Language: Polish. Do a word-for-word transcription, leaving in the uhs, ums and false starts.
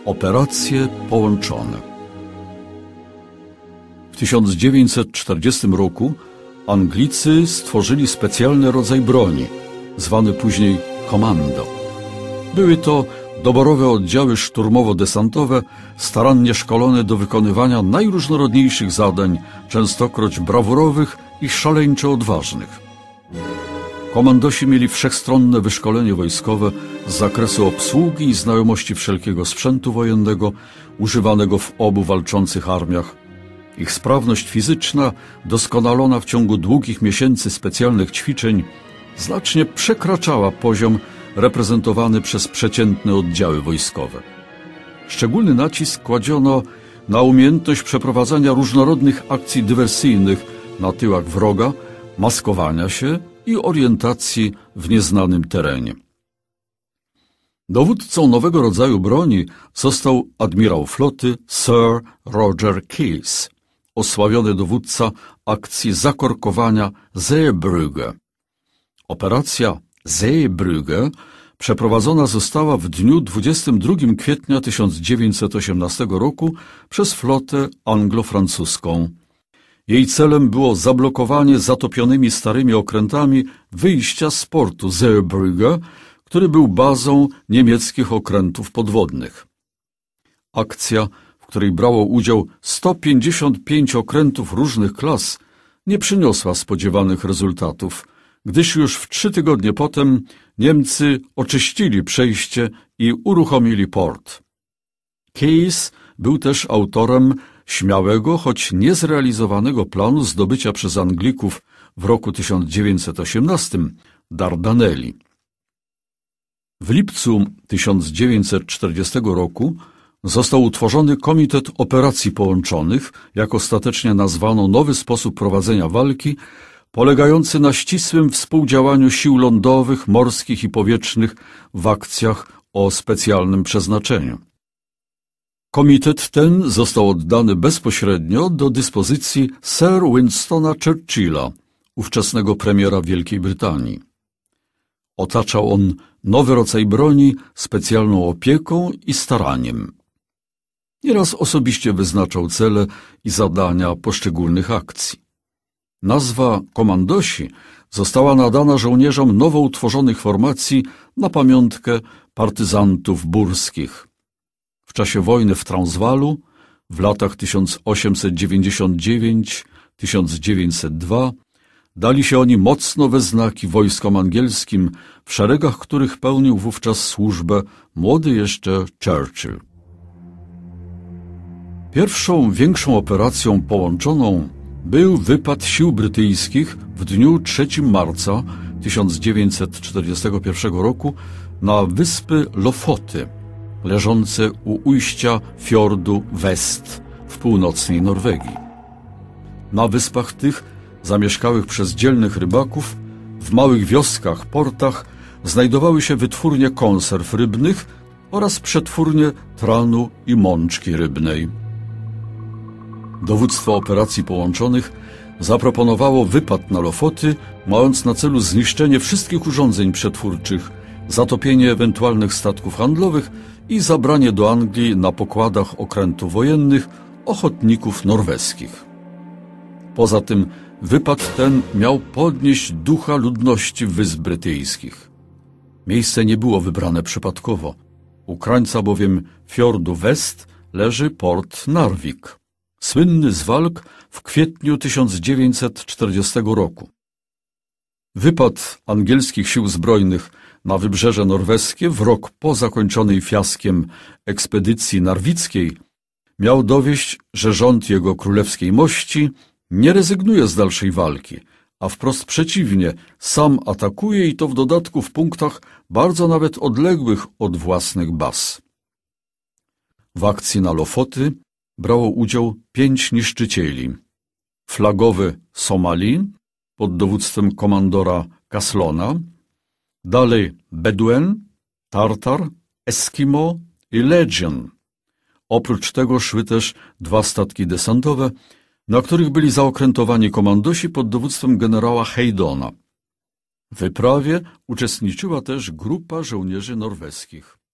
Operacje połączone. W tysiąc dziewięćset czterdziestym roku Anglicy stworzyli specjalny rodzaj broni, zwany później komando. Były to doborowe oddziały szturmowo-desantowe, starannie szkolone do wykonywania najróżnorodniejszych zadań, częstokroć brawurowych i szaleńczo odważnych. Komandosi mieli wszechstronne wyszkolenie wojskowe z zakresu obsługi i znajomości wszelkiego sprzętu wojennego używanego w obu walczących armiach. Ich sprawność fizyczna, doskonalona w ciągu długich miesięcy specjalnych ćwiczeń, znacznie przekraczała poziom reprezentowany przez przeciętne oddziały wojskowe. Szczególny nacisk kładziono na umiejętność przeprowadzania różnorodnych akcji dywersyjnych na tyłach wroga, maskowania się i orientacji w nieznanym terenie. Dowódcą nowego rodzaju broni został admirał floty Sir Roger Case, osławiony dowódca akcji zakorkowania Zeebrugge. Operacja Zeebrugge przeprowadzona została w dniu dwudziestego drugiego kwietnia tysiąc dziewięćset osiemnastego roku przez flotę anglo-francuską. Jej celem było zablokowanie zatopionymi starymi okrętami wyjścia z portu Zeebrugge, który był bazą niemieckich okrętów podwodnych. Akcja, w której brało udział sto pięćdziesiąt pięć okrętów różnych klas, nie przyniosła spodziewanych rezultatów, gdyż już w trzy tygodnie potem Niemcy oczyścili przejście i uruchomili port. Case był też autorem śmiałego, choć niezrealizowanego planu zdobycia przez Anglików w roku tysiąc dziewięćset osiemnastym Dardaneli. W lipcu tysiąc dziewięćset czterdziestego roku został utworzony Komitet Operacji Połączonych, jak ostatecznie nazwano nowy sposób prowadzenia walki, polegający na ścisłym współdziałaniu sił lądowych, morskich i powietrznych w akcjach o specjalnym przeznaczeniu. Komitet ten został oddany bezpośrednio do dyspozycji Sir Winstona Churchilla, ówczesnego premiera Wielkiej Brytanii. Otaczał on nowy rodzaj broni specjalną opieką i staraniem. Nieraz osobiście wyznaczał cele i zadania poszczególnych akcji. Nazwa komandosi została nadana żołnierzom nowo utworzonych formacji na pamiątkę partyzantów burskich. W czasie wojny w Transwaalu w latach tysiąc osiemset dziewięćdziesiąt dziewięć do tysiąc dziewięćset dwa dali się oni mocno we znaki wojskom angielskim, w szeregach których pełnił wówczas służbę młody jeszcze Churchill. Pierwszą większą operacją połączoną był wypad sił brytyjskich w dniu trzeciego marca tysiąc dziewięćset czterdziestego pierwszego roku na wyspy Lofoty, leżące u ujścia fiordu West w północnej Norwegii. Na wyspach tych, zamieszkałych przez dzielnych rybaków, w małych wioskach, portach znajdowały się wytwórnie konserw rybnych oraz przetwórnie tranu i mączki rybnej. Dowództwo Operacji Połączonych zaproponowało wypad na Lofoty, mając na celu zniszczenie wszystkich urządzeń przetwórczych, zatopienie ewentualnych statków handlowych i zabranie do Anglii na pokładach okrętów wojennych ochotników norweskich. Poza tym wypad ten miał podnieść ducha ludności Wysp Brytyjskich. Miejsce nie było wybrane przypadkowo. U krańca bowiem fiordu West leży port Narvik, słynny z walk w kwietniu tysiąc dziewięćset czterdziestego roku. Wypad angielskich sił zbrojnych na wybrzeże norweskie w rok po zakończonej fiaskiem ekspedycji narwickiej miał dowieść, że rząd jego królewskiej mości nie rezygnuje z dalszej walki, a wprost przeciwnie, sam atakuje i to w dodatku w punktach bardzo nawet odległych od własnych baz. W akcji na Lofoty brało udział pięć niszczycieli. Flagowy Somali pod dowództwem komandora Caslona, dalej Bedouin, Tartar, Eskimo i Legion. Oprócz tego szły też dwa statki desantowe, na których byli zaokrętowani komandosi pod dowództwem generała Haydona. W wyprawie uczestniczyła też grupa żołnierzy norweskich.